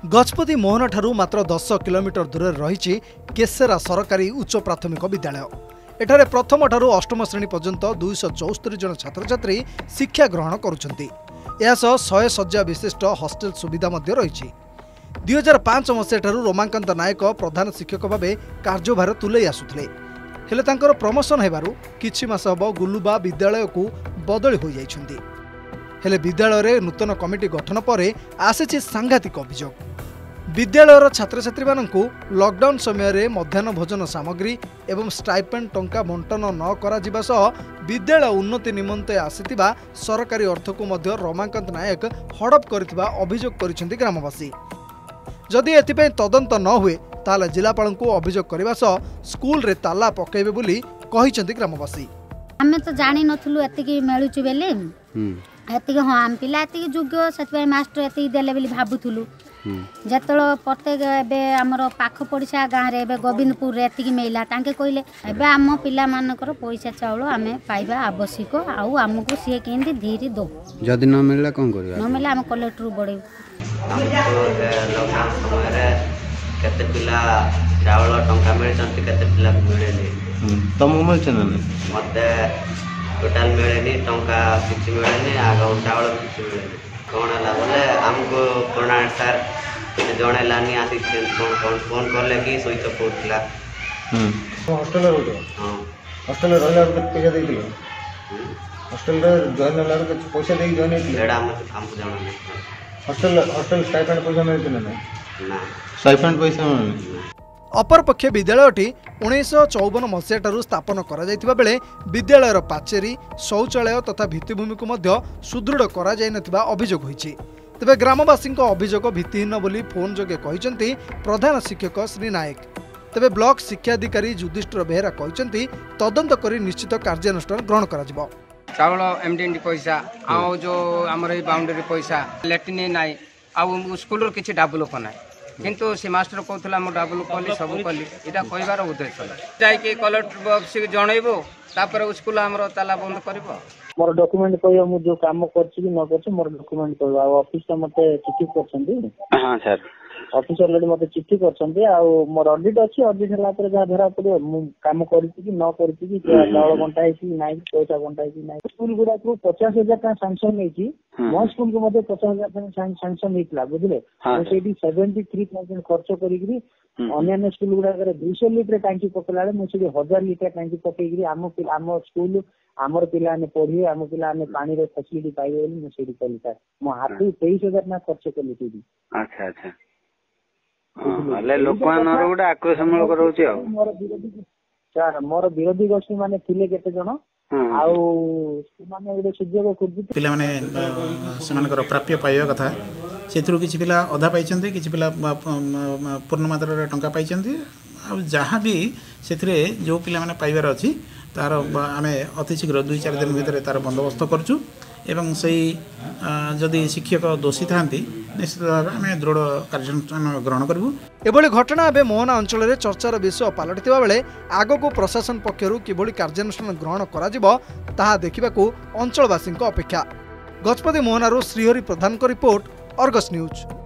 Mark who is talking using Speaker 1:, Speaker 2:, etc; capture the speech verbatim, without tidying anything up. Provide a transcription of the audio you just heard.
Speaker 1: गजपति मोहन ठारू मात्र दस किलोमीटर दूर रही केसेरा सरकारी उच्च प्राथमिक विद्यालय। एठारे प्रथम ठारू अष्टम श्रेणी पर्यंत दुईश चौस्तरी जन छात्र छात्री शिक्षा ग्रहण करुछंती। यासह शहे शज्या विशिष्ट हॉस्टेल सुविधा मध्य रही। दुई हजार पांच मसीहा ठारू रमाकांत नायक प्रधान शिक्षक भाव कार्यभार तुले आसुथिले। हेले तांकर प्रमोशन हेबारु किछि मास हबो गुलुबा विद्यालय को बदली हो जाइछंती। हेले विद्यालय रे नूतन कमिटी गठन पर आसीछि सांघातिक अभियोग। विद्यालयर छात्र छात्री मानकु लॉकडाउन समय रे मध्याह्न भोजन सामग्री एवं स्टाइपेंड टंका बंटन न करा जिबा सह विद्यालय उन्नति निमंते आसीतिबा सरकारी अर्थ को मध्य रमाकांत नायक हड़प करथिबा अभियोग करिसेंती ग्रामवासी। जदि एथिपై तदंत न हुए ताले जिलापाल को अभियोग करबा सह स्कूल रे ताला पकेबे बोली कहिसेंती ग्रामवासी।
Speaker 2: हमें तो जानि नथुलु एतिकी मेलुचु बेले एतिकी हां आम पिला एतिकी योग्य सेतबे मास्टर एतिकी देले बोली भाबुथुलु। जतलो प्रत्येक एबे हमर पाख पड़िसा गाँव रे एबे गोविंदपुर रे एतिकी मेला तांके कहले एबे आम पिला मानकर पैसा चाउल आमे पाइबा आवश्यक आउ हमकु सिए केंदी धीरे दो।
Speaker 3: जदि न मिलला कोन करबा?
Speaker 2: न मिलला हम कलेक्टर बडे
Speaker 4: लॉकडाउन समय रे केते पिला चाउल टंका मिल जंती केते पिला मिलेनी।
Speaker 3: तम मिल छन न
Speaker 4: मते टोटल मिलेनी टंका किछि मिलेनी आगो चाउल किछि मिलेनी। कौन है बोले हमको कोरोना सर जड़े लानी आसी फोन फोन फोन करले कि स्विच ऑफ होतला।
Speaker 5: हम हॉस्टल रे होतो। हां हॉस्टल रे रहला के पैसा देई दिलो। हॉस्टल रे जॉइन होला के पैसा देई जॉइन हेती एडा हम हमको जानो नहीं। हॉस्टल हॉस्टल स्टाइपेंड पैसा मिलते ना ना
Speaker 3: स्टाइपेंड पैसा मिलते।
Speaker 1: अपर पक्ष विद्यालयटी उन्नीस चौवन मसीहा ठारू स्थापन करा जायतिबा बेले विद्यालयर पाचेरी शौचालय तथा भित्तिभूमि को मध्य सुदृढ़ करा जाय नथिबा अभियोग होईछि। तबे ग्रामवासी अभियोग भित्तिहीन बोली फोन जोगे कहिसेंती प्रधान शिक्षक श्री नायक। तबे ब्लॉक शिक्षाधिकारी युधिष्ठिर बेहेरा कहिसेंती तदंत करी निश्चित कार्यानुष्ठान ग्रहण करा जिवो।
Speaker 6: चाउल एमडीएनडी पैसा आ जो हमर ई बाउंड्री पैसा लेटिन नाइ आ स्कूल रो किछि डाबल को नाइ किंतु से मास्टर कहला मो डाबल कली सब कली इटा कहबार उद्देश्य जाय कि कलेक्टर बॉक्स जनइबो तापर स्कूल हमरो ताला बंद करबो।
Speaker 5: मोर डॉक्यूमेंट कहयो मु जो काम करछि कि न करछि मोर डॉक्यूमेंट कहयो आ ऑफिस से मते चिट्ठी करछंती। हां सर ऑफिस ऑलरेडी मते चिट्ठी करछंती आ मोर ऑडिट अछि ऑडिट हला पर जा धरा पड़ो मु काम करछि कि न करछि कि चावल बंटा है कि नाही पैसा बंटा है कि नाही। स्कूल गुडा को पचास हजार का सैंक्शन नै छी मो स्कूल को मते पचास हजार का सैंक्शन नैतला बुझले तो सेठी तिहत्तर हज़ार खर्च करिकरी अन्य स्कूल गुडा करे दो सौ लीटर टंकी पकलाले मु सेठी एक हज़ार लीटर टंकी पकेकरी आम आम स्कूल आमर पिला ने पढ़िए आम पिला ने पानी रे फैसिलिटी पाइबे बोली मु सेठी कहली सर मो हाथी तेईस हज़ार ना खर्च कली सेठी।
Speaker 3: अच्छा अच्छा हाले लोकमानर गोटे आक्रोशमूलक रहउछि आ
Speaker 5: मोर विरोधी सर मोर विरोधी गोष्ठी माने थिले केते जण आउ माने गोटे सुजोग खुजि
Speaker 7: पिला माने सेमानकर प्राप्य पाइबा कथा सेथरु किछि पिला अधा पाइछन्ते किछि पिला पूर्ण मात्रा रे टंका पाइछन्ते आ जहाँ भी सेथरे जो पिला माने पाइबार अछि तार आमे अति शीघ्र दुई चार दिन भितर तार बंदोबस्त करछु एवं सही जदि शिक्षक दोषी थांती निश्चित भाव में दृढ़ कार्यानुष्ठान ग्रहण करूँ।
Speaker 1: एभली घटना एवं मोहना अंचल में चर्चार विषय पलटिथिबा बेले आगको प्रशासन पक्षरु किभली कार्यानुष्ठान ग्रहण करा जिवो ताहा देखिबाकू अंचलवासी अपेक्षा। गजपति मोहनारू Srihari Pradhan report Argus news.